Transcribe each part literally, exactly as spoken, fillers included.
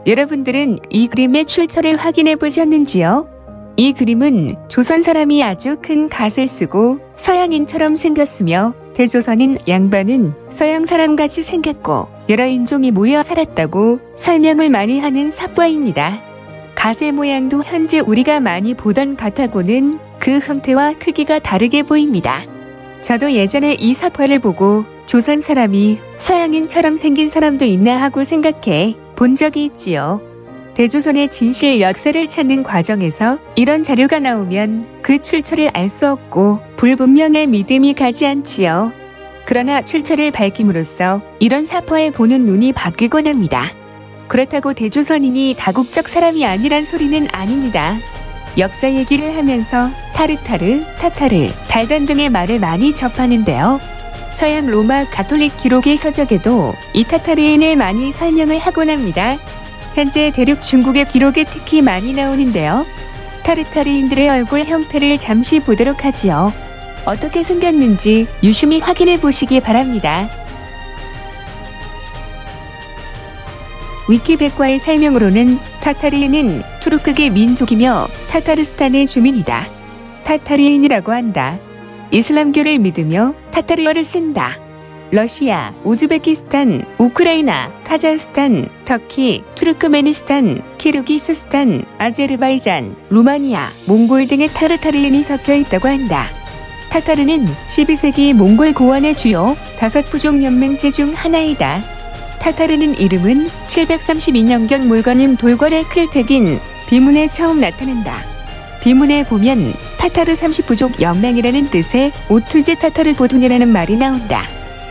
여러분들은 이 그림의 출처를 확인해 보셨는지요? 이 그림은 조선 사람이 아주 큰 갓을 쓰고 서양인처럼 생겼으며 대조선인 양반은 서양 사람같이 생겼고 여러 인종이 모여 살았다고 설명을 많이 하는 삽화입니다. 갓의 모양도 현재 우리가 많이 보던 갓하고는 그 형태와 크기가 다르게 보입니다. 저도 예전에 이 삽화를 보고 조선 사람이 서양인처럼 생긴 사람도 있나 하고 생각해 본 적이 있지요. 대조선의 진실 역사를 찾는 과정에서 이런 자료가 나오면 그 출처를 알 수 없고 불분명의 믿음이 가지 않지요. 그러나 출처를 밝힘으로써 이런 사파에 보는 눈이 바뀌곤 합니다. 그렇다고 대조선인이 다국적 사람이 아니란 소리는 아닙니다. 역사 얘기를 하면서 타르타르, 타타르, 달단 등의 말을 많이 접하는데요. 서양 로마 가톨릭 기록의 서적에도 이 타타르인을 많이 설명을 하곤 합니다. 현재 대륙 중국의 기록에 특히 많이 나오는데요. 타르타르인들의 얼굴 형태를 잠시 보도록 하지요. 어떻게 생겼는지 유심히 확인해 보시기 바랍니다. 위키백과의 설명으로는 타타르인은 투르크계 민족이며 타타르스탄의 주민이다. 타타르인이라고 한다. 이슬람교를 믿으며 타타르어를 쓴다. 러시아, 우즈베키스탄, 우크라이나, 카자흐스탄, 터키, 투르크메니스탄, 키르기스스탄, 아제르바이잔, 루마니아, 몽골 등의 타르타르인이 섞여 있다고 한다. 타타르는 십이 세기 몽골 고원의 주요 다섯 부족 연맹체 중 하나이다. 타타르는 이름은 칠백삼십이 년경 물건임 돌궐의 클텍인 비문에 처음 나타난다. 비문에 보면 타타르 삼십 부족 연맹이라는 뜻의 오투제 타타르 고둔이라는 말이 나온다.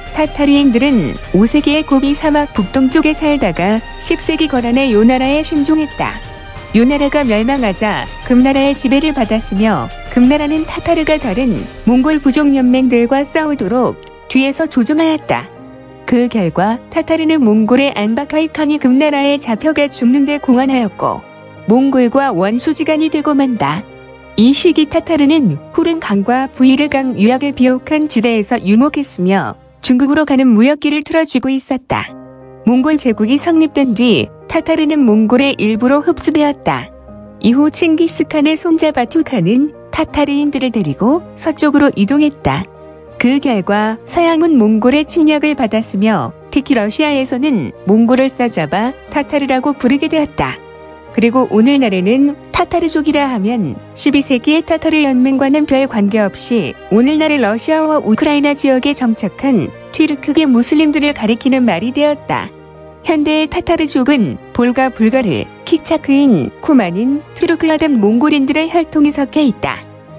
타타르인들은 오 세기의 고비 사막 북동쪽에 살다가 십 세기 거란의 요나라에 순종했다. 요나라가 멸망하자 금나라의 지배를 받았으며 금나라는 타타르가 다른 몽골 부족 연맹들과 싸우도록 뒤에서 조종하였다. 그 결과 타타르는 몽골의 안바카이칸이 금나라에 잡혀가 죽는 데 공헌하였고 몽골과 원수지간이 되고 만다. 이 시기 타타르는 후른강과 부이르강 유역을 비옥한 지대에서 유목했으며 중국으로 가는 무역길을 틀어쥐고 있었다. 몽골 제국이 성립된 뒤 타타르는 몽골의 일부로 흡수되었다. 이후 칭기스칸의 손자 바투칸은 타타르인들을 데리고 서쪽으로 이동했다. 그 결과 서양은 몽골의 침략을 받았으며 특히 러시아에서는 몽골을 싸잡아 타타르라고 부르게 되었다. 그리고 오늘날에는 타타르족이라 하면 십이 세기의 타타르 연맹과는 별 관계없이 오늘날의 러시아와 우크라이나 지역에 정착한 튀르크계 무슬림들을 가리키는 말이 되었다. 현대의 타타르족은 볼가 불가르, 킥차크인, 쿠만인, 트루크라 등 몽골인들의 혈통이 섞여 있다.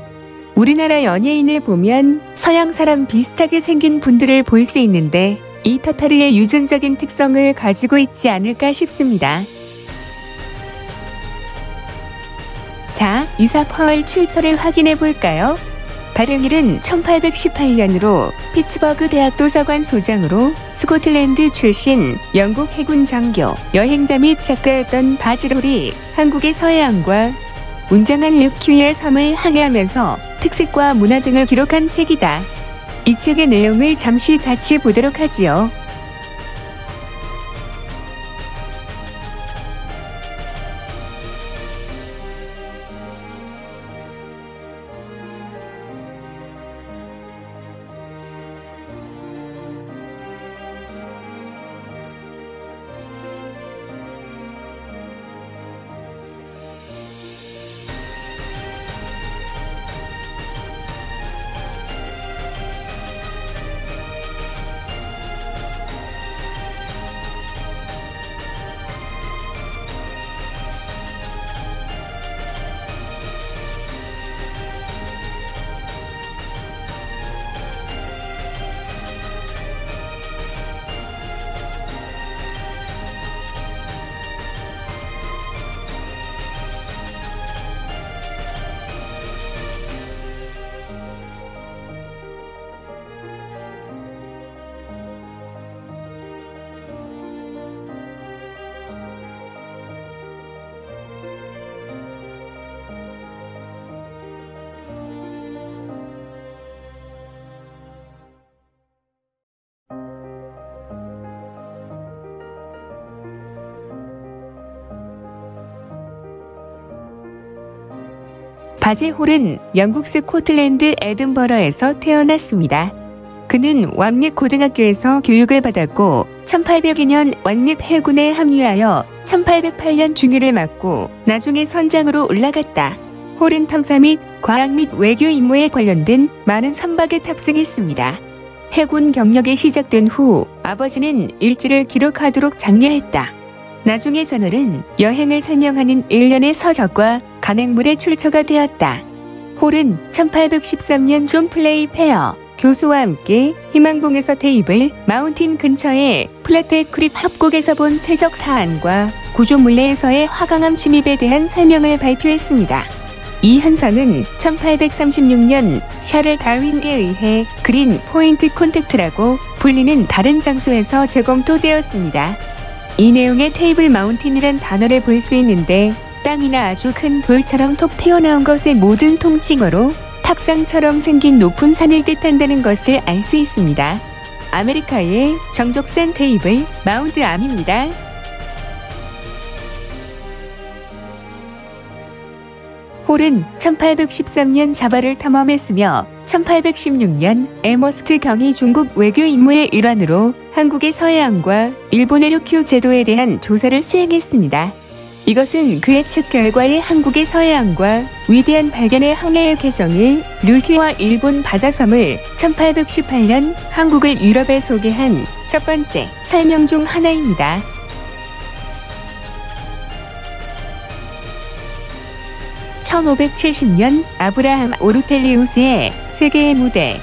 우리나라 연예인을 보면 서양 사람 비슷하게 생긴 분들을 볼 수 있는데 이 타타르의 유전적인 특성을 가지고 있지 않을까 싶습니다. 자, 이사파의 출처를 확인해 볼까요? 발행일은 천팔백십팔 년으로 피츠버그 대학 도서관 소장으로 스코틀랜드 출신 영국 해군 장교, 여행자 및 작가였던 바질홀이 한국의 서해안과 웅장한 르큐이의 섬을 항해하면서 특색과 문화 등을 기록한 책이다. 이 책의 내용을 잠시 같이 보도록 하지요. 바질 홀은 영국 스코틀랜드 에든버러에서 태어났습니다. 그는 왕립 고등학교에서 교육을 받았고 천팔백이 년 왕립 해군에 합류하여 천팔백팔 년 중위를 맡고 나중에 선장으로 올라갔다. 홀은 탐사 및 과학 및 외교 임무에 관련된 많은 선박에 탑승했습니다. 해군 경력이 시작된 후 아버지는 일지를 기록하도록 장려했다. 나중에 저널은 여행을 설명하는 일련의 서적과 간행물의 출처가 되었다. 홀은 천팔백십삼 년 존 플레이페어 교수와 함께 희망봉에서 테이블 마운틴 근처의 플랫헥 크립 협곡에서 본 퇴적 사안과 구조물레에서의 화강암 침입에 대한 설명을 발표했습니다. 이 현상은 천팔백삼십육 년 샤를 다윈에 의해 그린 포인트 콘택트라고 불리는 다른 장소에서 재검토되었습니다. 이 내용의 테이블 마운틴이란 단어를 볼 수 있는데 땅이나 아주 큰 돌처럼 톡 튀어나온 것의 모든 통칭어로 탁상처럼 생긴 높은 산을 뜻한다는 것을 알 수 있습니다. 아메리카의 정족산 테이블 마운트 암입니다. 홀은 천팔백십삼 년 자바를 탐험했으며 천팔백십육 년 에머스트 경이 중국 외교 임무의 일환으로 한국의 서해안과 일본의 류큐 제도에 대한 조사를 수행했습니다. 이것은 그의 측 결과에 한국의 서해안과 위대한 발견의 항해의 개정이 류큐와 일본 바다섬을 천팔백십팔 년 한국을 유럽에 소개한 첫 번째 설명 중 하나입니다. 천오백칠십 년 아브라함 오르텔리우스의 세계의 무대.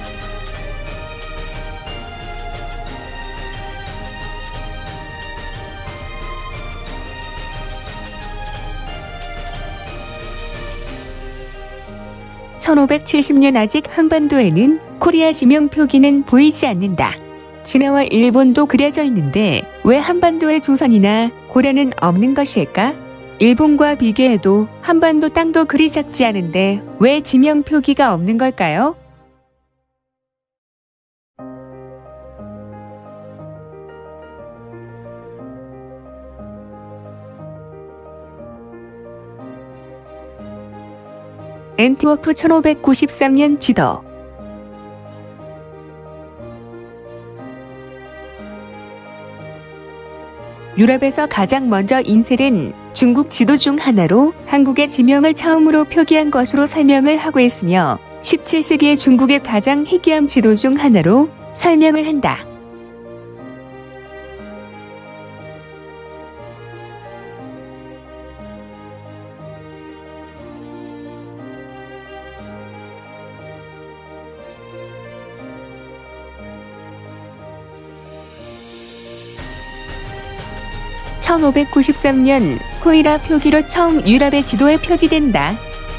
천오백칠십 년 아직 한반도에는 코리아 지명 표기는 보이지 않는다. 진화와 일본도 그려져 있는데 왜 한반도에 조선이나 고려는 없는 것일까? 일본과 비교해도 한반도 땅도 그리 작지 않은데 왜 지명 표기가 없는 걸까요? 엔트워프 천오백구십삼 년 지도. 유럽에서 가장 먼저 인쇄된 중국 지도 중 하나로 한국의 지명을 처음으로 표기한 것으로 설명을 하고 있으며 십칠 세기의 중국의 가장 희귀한 지도 중 하나로 설명을 한다. 천오백구십삼 년 코이라 표기로 처음 유럽의 지도에 표기된다.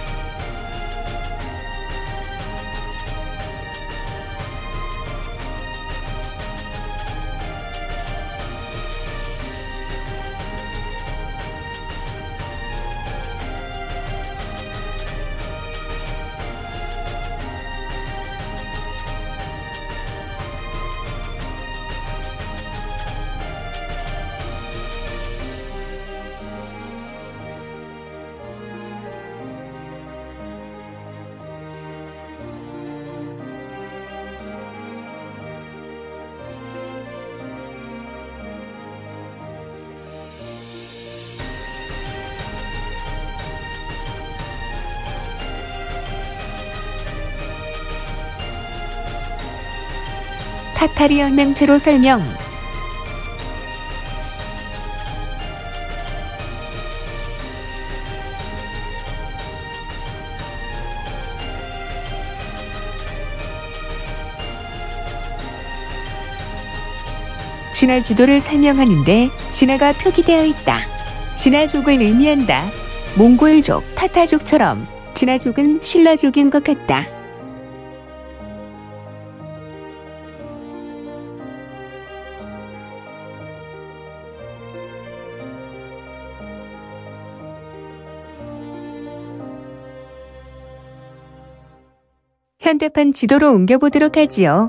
타타리언 명체로 설명. 진화 지도를 설명하는데 진화가 표기되어 있다. 진화족을 의미한다. 몽골족, 타타족처럼 진화족은 신라족인 것 같다. 현대판 지도로 옮겨보도록 하지요.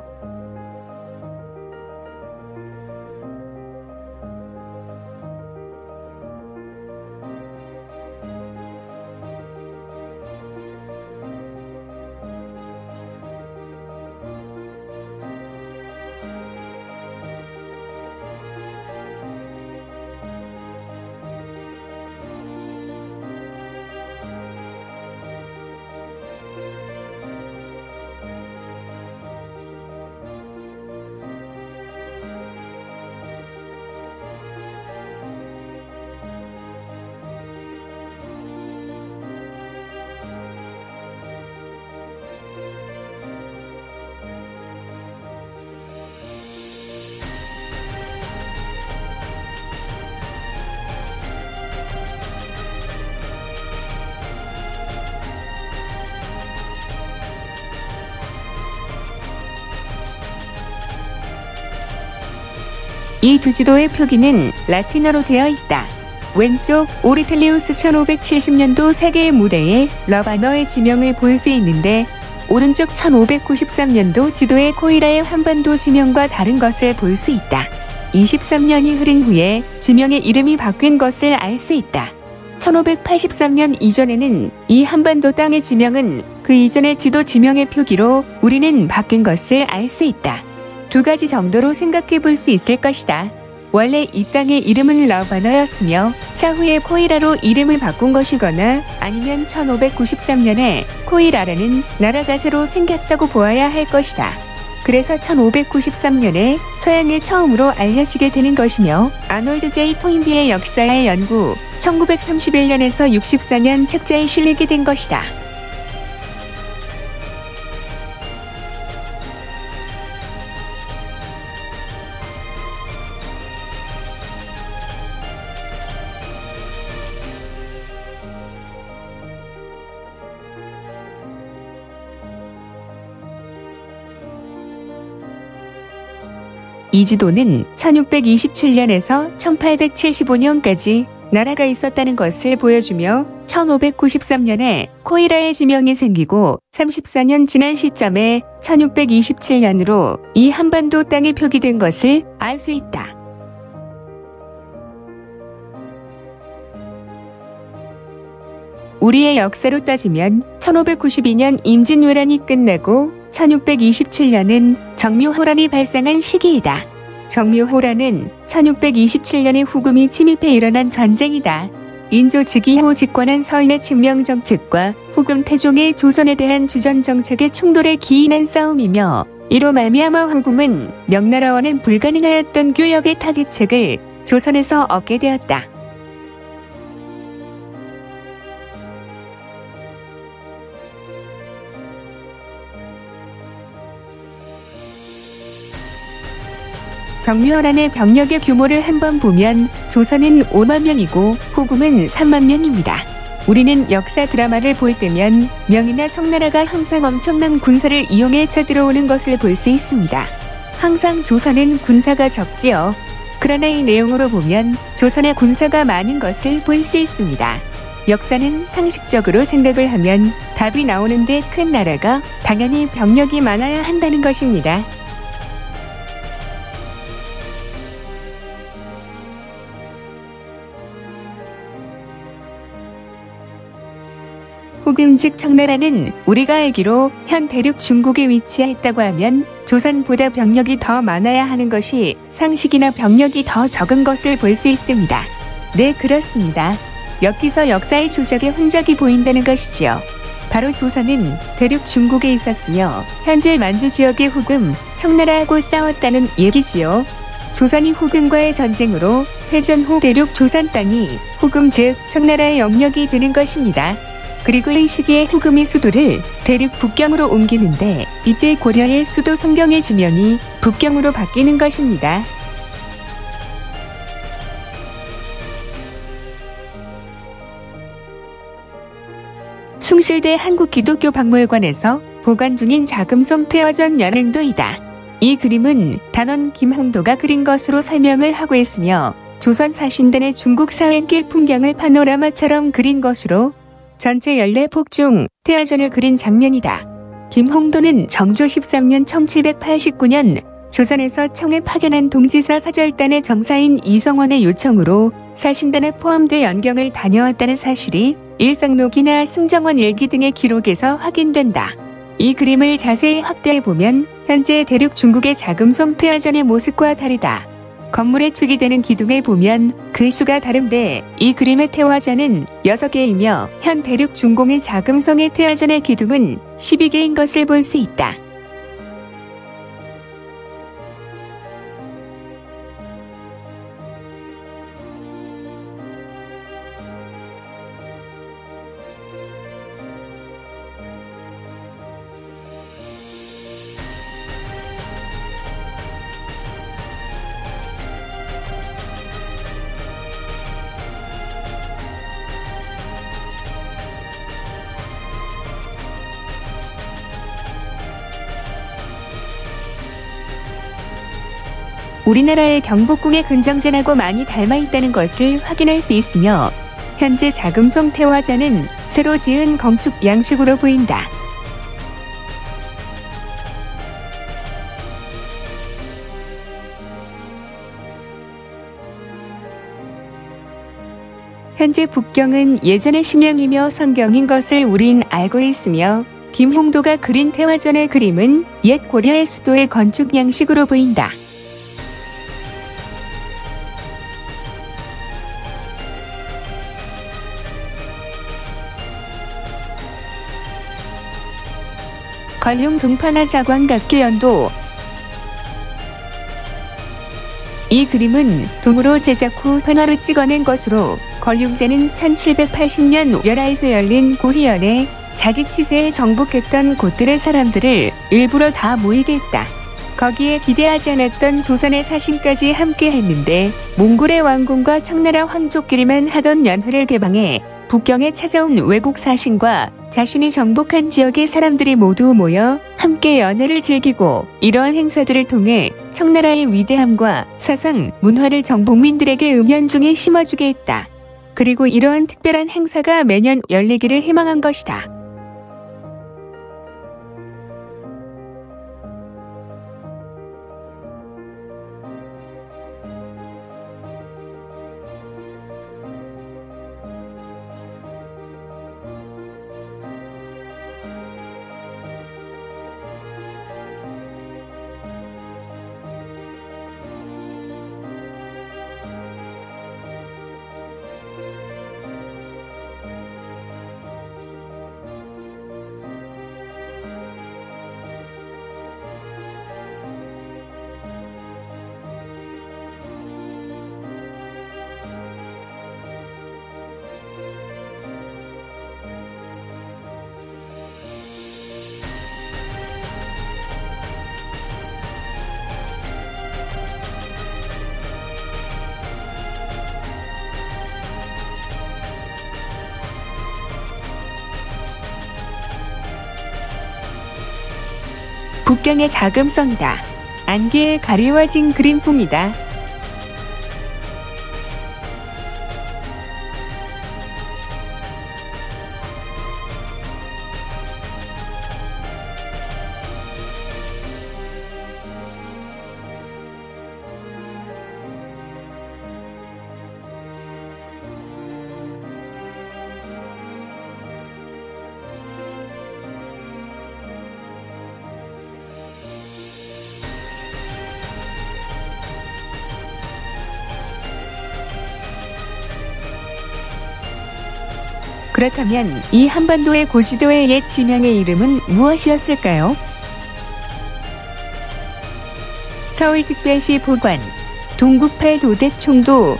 이 두 지도의 표기는 라틴어로 되어 있다. 왼쪽 오르텔리우스 천오백칠십 년도 세계의 무대에 러바너의 지명을 볼 수 있는데 오른쪽 천오백구십삼 년도 지도의 코이라의 한반도 지명과 다른 것을 볼 수 있다. 이십삼 년이 흐른 후에 지명의 이름이 바뀐 것을 알 수 있다. 천오백팔십삼 년 이전에는 이 한반도 땅의 지명은 그 이전의 지도 지명의 표기로 우리는 바뀐 것을 알 수 있다. 두 가지 정도로 생각해 볼 수 있을 것이다. 원래 이 땅의 이름은 러바너였으며 차후에 코이라로 이름을 바꾼 것이거나 아니면 천오백구십삼 년에 코이라라는 나라가 새로 생겼다고 보아야 할 것이다. 그래서 천오백구십삼 년에 서양에 처음으로 알려지게 되는 것이며 아놀드 제이 토인비의 역사의 연구 천구백삼십일 년에서 육십사 년 책자에 실리게 된 것이다. 이 지도는 천육백이십칠 년에서 천팔백칠십오 년까지 나라가 있었다는 것을 보여주며 천오백구십삼 년에 코이라의 지명이 생기고 삼십사 년 지난 시점에 천육백이십칠 년으로 이 한반도 땅이 표기된 것을 알 수 있다. 우리의 역사로 따지면 천오백구십이 년 임진왜란이 끝나고 천육백이십칠 년은 정묘호란이 발생한 시기이다. 정묘호란은 천육백이십칠 년에 후금이 침입해 일어난 전쟁이다. 인조 즉위후 집권한 서인의 친명 정책과 후금 태종의 조선에 대한 주전 정책의 충돌에 기인한 싸움이며 이로 말미암아 후금은 명나라와는 불가능하였던 교역의 타깃책을 조선에서 얻게 되었다. 정묘호란의 병력의 규모를 한번 보면 조선은 오만 명이고 후금은 삼만 명입니다. 우리는 역사 드라마를 볼 때면 명이나 청나라가 항상 엄청난 군사를 이용해 쳐들어오는 것을 볼 수 있습니다. 항상 조선은 군사가 적지요. 그러나 이 내용으로 보면 조선의 군사가 많은 것을 볼 수 있습니다. 역사는 상식적으로 생각을 하면 답이 나오는데 큰 나라가 당연히 병력이 많아야 한다는 것입니다. 후금 즉 청나라는 우리가 알기로 현 대륙 중국에 위치했다고 하면 조선보다 병력이 더 많아야 하는 것이 상식이나 병력이 더 적은 것을 볼 수 있습니다. 네, 그렇습니다. 여기서 역사의 조작의 흔적이 보인다는 것이지요. 바로 조선은 대륙 중국에 있었으며 현재 만주 지역의 후금, 청나라하고 싸웠다는 얘기지요. 조선이 후금과의 전쟁으로 패전 후 대륙 조선 땅이 후금 즉 청나라의 영역이 되는 것입니다. 그리고 이 시기에 후금이 수도를 대륙 북경으로 옮기는데 이때 고려의 수도 성경의 지명이 북경으로 바뀌는 것입니다. 숭실대 한국기독교박물관에서 보관 중인 자금송 태화전 연행도이다. 이 그림은 단원 김홍도가 그린 것으로 설명을 하고 있으며 조선 사신단의 중국 사행길 풍경을 파노라마처럼 그린 것으로 전체 열네 폭 중 태화전을 그린 장면이다. 김홍도는 정조 십삼 년 천칠백팔십구 년 조선에서 청에 파견한 동지사 사절단의 정사인 이성원의 요청으로 사신단에 포함돼 연경을 다녀왔다는 사실이 일성록이나 승정원 일기 등의 기록에서 확인된다. 이 그림을 자세히 확대해보면 현재 대륙 중국의 자금송 태화전의 모습과 다르다. 건물에 축이되는 기둥을 보면 그 수가 다른데 이 그림의 태화전은 여섯 개이며 현 대륙 중공의 자금성의 태화전의 기둥은 십이 개인 것을 볼 수 있다. 우리나라의 경복궁의 근정전하고 많이 닮아 있다는 것을 확인할 수 있으며 현재 자금송 태화전은 새로 지은 건축 양식으로 보인다. 현재 북경은 예전의 심양이며 성경인 것을 우린 알고 있으며 김홍도가 그린 태화전의 그림은 옛 고려의 수도의 건축 양식으로 보인다. 관룡 동파나 자광각계 연도. 이 그림은 동으로 제작 후 현화로 찍어낸 것으로 걸륭제는 천칠백팔십 년 열하에서 열린 고희연에 자기 치세에 정복했던 곳들의 사람들을 일부러 다 모이게 했다. 거기에 기대하지 않았던 조선의 사신까지 함께 했는데 몽골의 왕궁과 청나라 황족끼리만 하던 연회를 개방해 북경에 찾아온 외국 사신과 자신이 정복한 지역의 사람들이 모두 모여 함께 연회를 즐기고 이러한 행사들을 통해 청나라의 위대함과 사상, 문화를 정복민들에게 은연중에 심어주게 했다. 그리고 이러한 특별한 행사가 매년 열리기를 희망한 것이다. 북경의 자금성이다. 안개에 가리워진 그림품이다. 그렇다면 이 한반도의 고지도의 옛 지명의 이름은 무엇이었을까요? 서울특별시 보관, 동국팔 도대총도.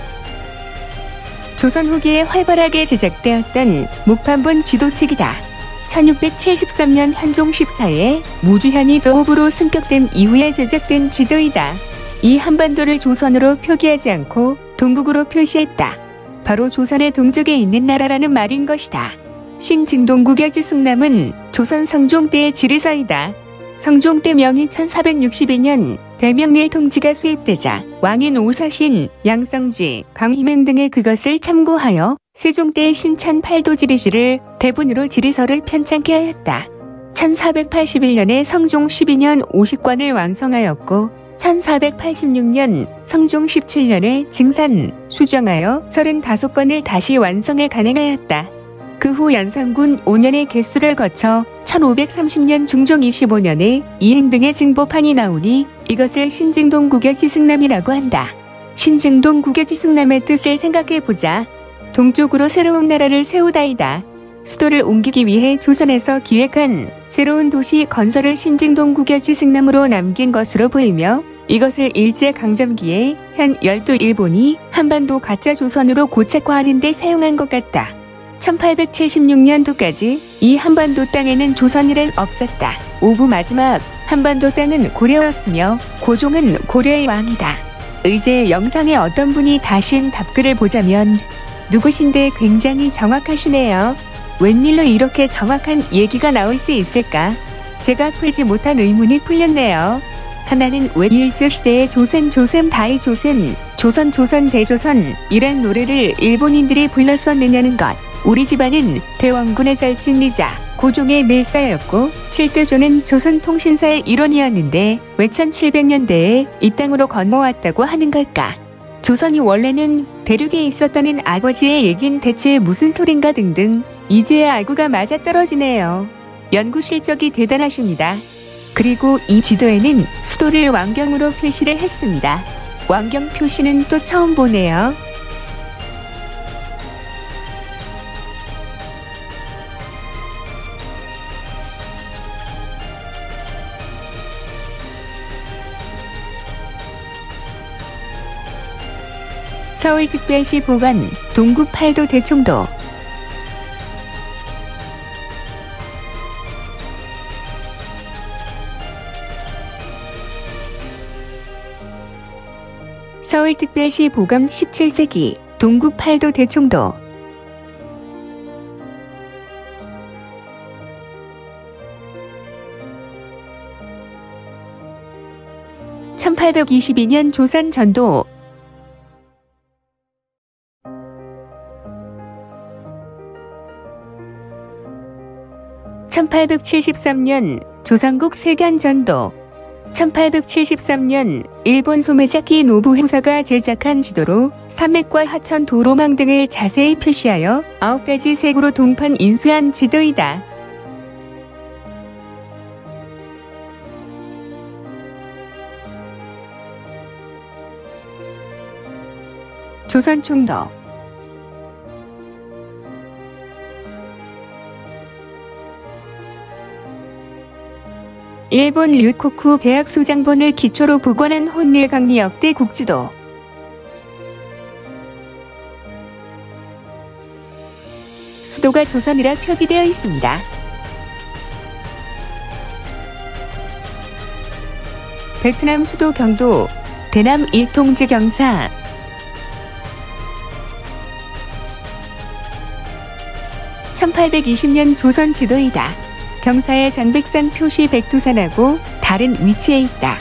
조선 후기에 활발하게 제작되었던 목판본 지도책이다. 천육백칠십삼 년 한종 십사에 무주현이 도읍으로 승격된 이후에 제작된 지도이다. 이 한반도를 조선으로 표기하지 않고 동국으로 표시했다. 바로 조선의 동쪽에 있는 나라라는 말인 것이다. 신증동국여지 승남은 조선 성종 때의 지리서이다. 성종 때 명이 천사백육십이 년 대명릴 통지가 수입되자 왕인 오사신, 양성지, 강희맹 등의 그것을 참고하여 세종 때의 신천 팔도 지리시를 대본으로 지리서를 편찬케 하였다. 천사백팔십일 년에 성종 십이 년 오십 관을 완성하였고 천사백팔십육 년 성종 십칠 년에 증산, 수정하여 서른다섯 관을 다시 완성해 간행하였다. 그 후 연산군 오 년의 개수를 거쳐 천오백삼십 년 중종 이십오 년에 이행 등의 증보판이 나오니 이것을 신증동 국여지 승남이라고 한다. 신증동 국여지 승남의 뜻을 생각해보자. 동쪽으로 새로운 나라를 세우다이다. 수도를 옮기기 위해 조선에서 기획한 새로운 도시 건설을 신증동 국여지 승남으로 남긴 것으로 보이며 이것을 일제강점기에 현 열도 일본이 한반도 가짜 조선으로 고착화하는 데 사용한 것 같다. 천팔백칠십육 년도까지 이 한반도 땅에는 조선일은 없었다. 오부 마지막 한반도 땅은 고려였으며 고종은 고려의 왕이다. 의제 영상에 어떤 분이 다신 답글을 보자면 누구신데 굉장히 정확하시네요. 웬일로 이렇게 정확한 얘기가 나올 수 있을까? 제가 풀지 못한 의문이 풀렸네요. 하나는 왜 일제시대의 조선 조선 다이 조선 조선 조선 대조선 이란 노래를 일본인들이 불렀었느냐는 것. 우리 집안은 대원군의 절친이자 고종의 밀사였고 칠대조는 조선통신사의 일원이었는데 왜 천칠백 년대에 이 땅으로 건너왔다고 하는 걸까? 조선이 원래는 대륙에 있었다는 아버지의 얘긴 대체 무슨 소린가 등등 이제야 알고가 맞아떨어지네요. 연구 실적이 대단하십니다. 그리고 이 지도에는 수도를 왕경으로 표시를 했습니다. 왕경 표시는 또 처음 보네요. 서울특별시 보관 동구 팔도 대청도 서울특별시 보감 십칠 세기 동구 팔도 대청도 천팔백이십이 년 조선 전도 천팔백칠십삼 년 조선국 세견전도 천팔백칠십삼 년 일본 소메자키 노부 형사가 제작한 지도로 산맥과 하천 도로망 등을 자세히 표시하여 아홉 가지 색으로 동판 인쇄한 지도이다. 조선총도 일본 류코쿠 대학 소장본을 기초로 복원한 혼일강리 역대 국지도 수도가 조선이라 표기되어 있습니다. 베트남 수도 경도 대남 일통제 경사 천팔백이십 년 조선 지도이다. 경사의 장백산 표시 백두산하고 다른 위치에 있다.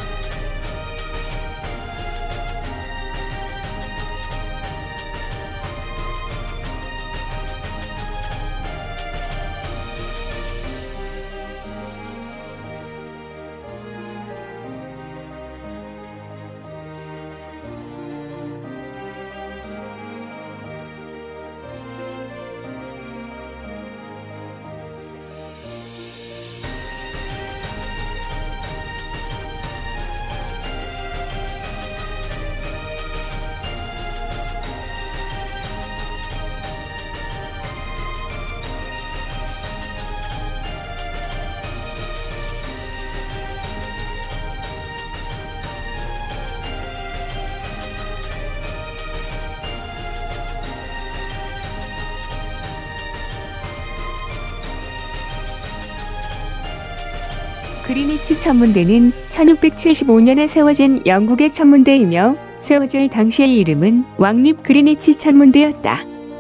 그리니치 천문대는 천육백칠십오 년에 세워진 영국의 천문대이며 세워질 당시의 이름은 왕립 그리니치 천문대였다.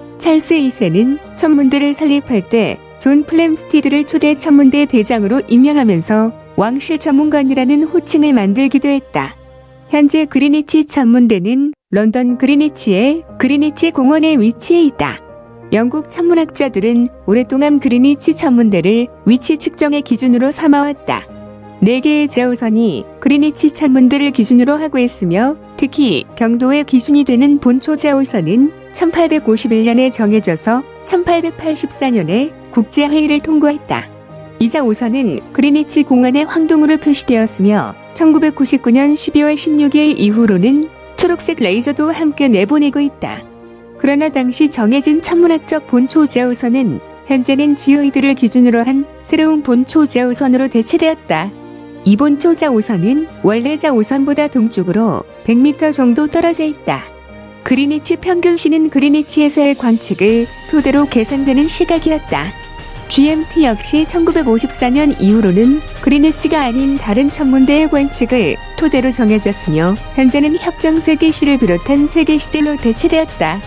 찰스 이 세는 천문대를 설립할 때 존 플램스티드를 초대 천문대 대장으로 임명하면서 왕실 천문관이라는 호칭을 만들기도 했다. 현재 그리니치 천문대는 런던 그리니치의 그리니치 공원에 위치해 있다. 영국 천문학자들은 오랫동안 그리니치 천문대를 위치 측정의 기준으로 삼아왔다. 네 개의 제호선이 그리니치 천문대를 기준으로 하고 있으며 특히 경도의 기준이 되는 본초 제호선은 천팔백오십일 년에 정해져서 천팔백팔십사 년에 국제회의를 통과했다. 이 제호선은 그리니치 공원의 황동으로 표시되었으며 천구백구십구 년 십이월 십육일 이후로는 초록색 레이저도 함께 내보내고 있다. 그러나 당시 정해진 천문학적 본초 제호선은 현재는 지오이드를 기준으로 한 새로운 본초 제호선으로 대체되었다. 이 본초 제호선은 원래 제호선보다 동쪽으로 백 미터 정도 떨어져 있다. 그리니치 평균시는 그리니치에서의 관측을 토대로 계산되는 시각이었다. 지엠티 역시 천구백오십사 년 이후로는 그리니치가 아닌 다른 천문대의 관측을 토대로 정해졌으며 현재는 협정 세계시를 비롯한 세계시들로 대체되었다.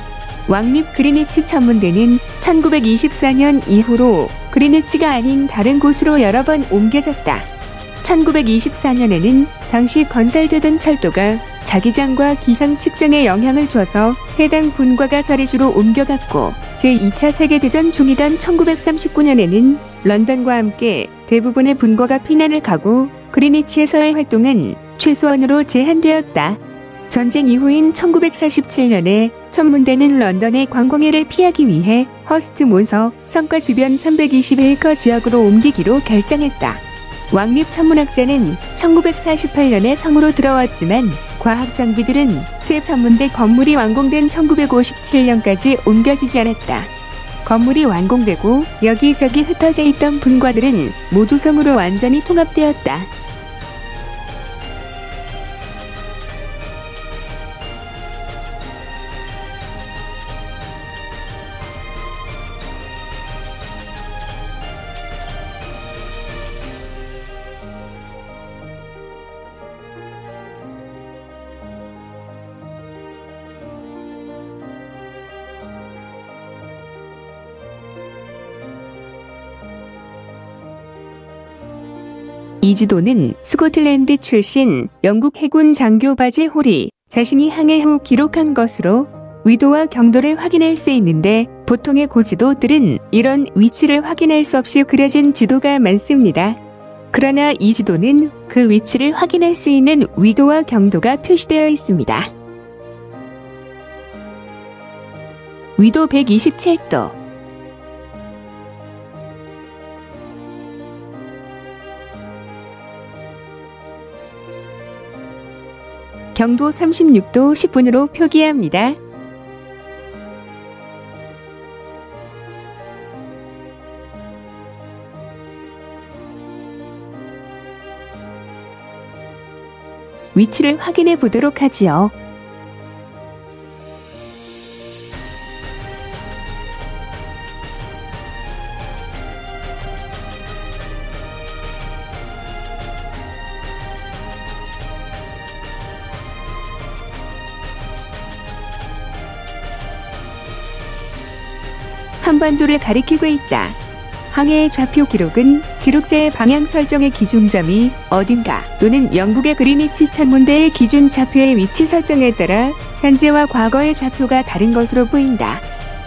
왕립 그리니치 천문대는 천구백이십사 년 이후로 그리니치가 아닌 다른 곳으로 여러 번 옮겨졌다. 천구백이십사 년에는 당시 건설되던 철도가 자기장과 기상 측정에 영향을 줘서 해당 분과가 자리주로 옮겨갔고 제이 차 세계대전 중이던 천구백삼십구 년에는 런던과 함께 대부분의 분과가 피난을 가고 그리니치에서의 활동은 최소한으로 제한되었다. 전쟁 이후인 천구백사십칠 년에 천문대는 런던의 관광해를 피하기 위해 허스트몬서 성과 주변 삼백이십 에이커 지역으로 옮기기로 결정했다. 왕립 천문학자는 천구백사십팔 년에 성으로 들어왔지만 과학 장비들은 새 천문대 건물이 완공된 천구백오십칠 년까지 옮겨지지 않았다. 건물이 완공되고 여기저기 흩어져 있던 분과들은 모두 성으로 완전히 통합되었다. 이 지도는 스코틀랜드 출신 영국 해군 장교 바질 홀이 자신이 항해 후 기록한 것으로 위도와 경도를 확인할 수 있는데 보통의 고지도들은 이런 위치를 확인할 수 없이 그려진 지도가 많습니다. 그러나 이 지도는 그 위치를 확인할 수 있는 위도와 경도가 표시되어 있습니다. 위도 백이십칠 도, 경도 삼십육 도 십 분으로 표기합니다. 위치를 확인해 보도록 하지요. 한반도를 가리키고 있다. 항해의 좌표 기록은 기록자의 방향 설정의 기준점이 어딘가 또는 영국의 그리니치 천문대의 기준 좌표의 위치 설정에 따라 현재와 과거의 좌표가 다른 것으로 보인다.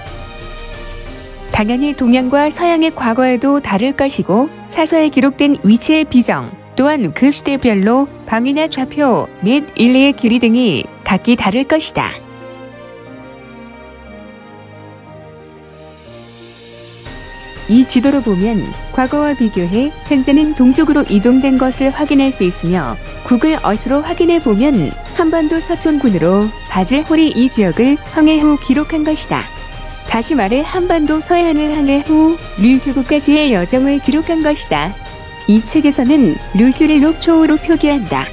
당연히 동양과 서양의 과거에도 다를 것이고 사서에 기록된 위치의 비정 또한 그 시대별로 방위나 좌표 및 일리의 길이 등이 각기 다를 것이다. 이 지도로 보면 과거와 비교해 현재는 동쪽으로 이동된 것을 확인할 수 있으며 구글 어스로 확인해 보면 한반도 서촌군으로 바질 홀이 이 지역을 항해 후 기록한 것이다. 다시 말해 한반도 서해안을 항해 후 류큐구까지의 여정을 기록한 것이다. 이 책에서는 류큐를 녹초으로 표기한다.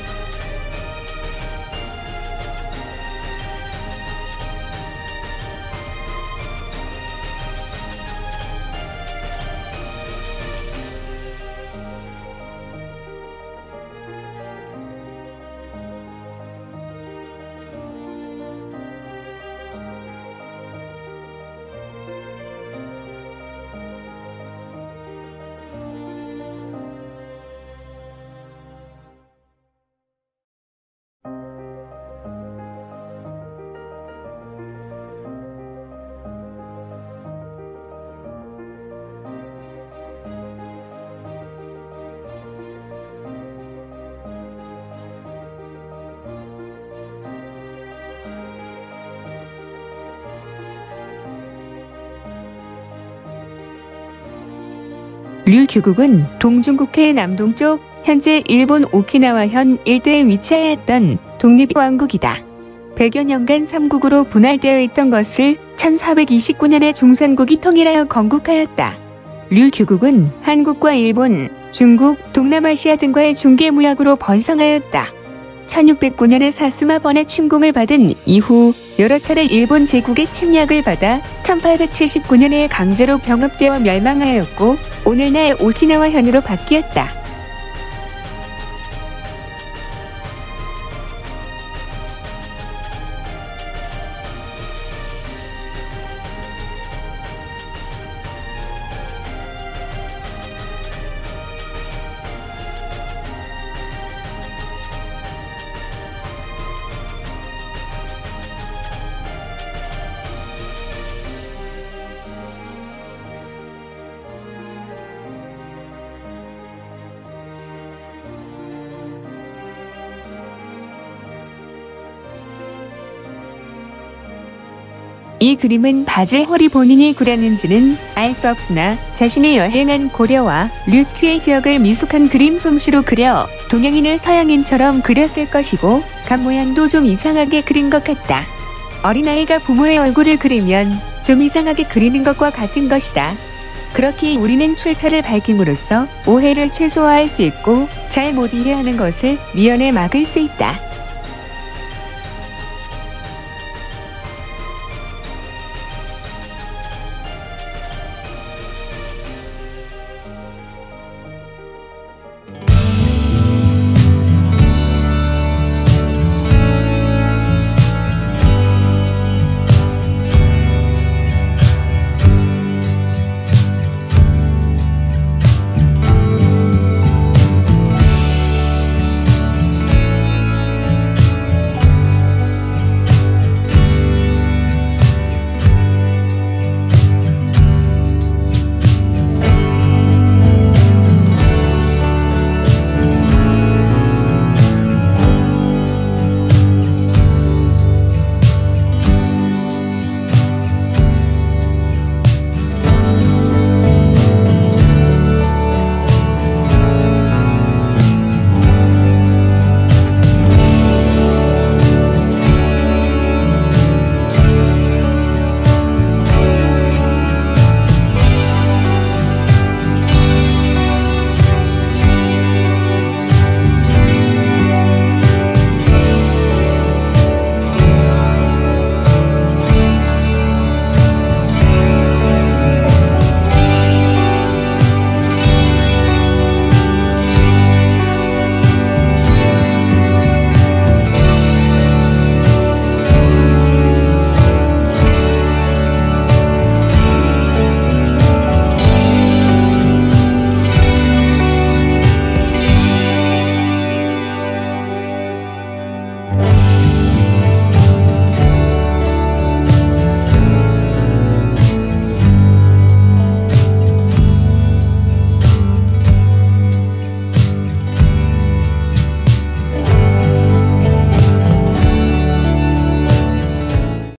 류큐국은 동중국해 남동쪽 현재 일본 오키나와현 일대에 위치하였던 독립왕국이다. 백여 년간 삼국으로 분할되어 있던 것을 천사백이십구 년에 중산국이 통일하여 건국하였다. 류큐국은 한국과 일본, 중국, 동남아시아 등과의 중개무역으로 번성하였다. 천육백구 년에 사스마 번의 침공을 받은 이후 여러 차례 일본 제국의 침략을 받아 천팔백칠십구 년에 강제로 병합되어 멸망하였고 오늘날 오키나와현으로 바뀌었다. 이 그림은 바질 홀이 본인이 그렸는지는 알 수 없으나 자신이 여행한 고려와 류큐의 지역을 미숙한 그림 솜씨로 그려 동양인을 서양인처럼 그렸을 것이고 각 모양도 좀 이상하게 그린 것 같다. 어린아이가 부모의 얼굴을 그리면 좀 이상하게 그리는 것과 같은 것이다. 그렇게 우리는 출처를 밝힘으로써 오해를 최소화할 수 있고 잘 못 이해하는 것을 미연에 막을 수 있다.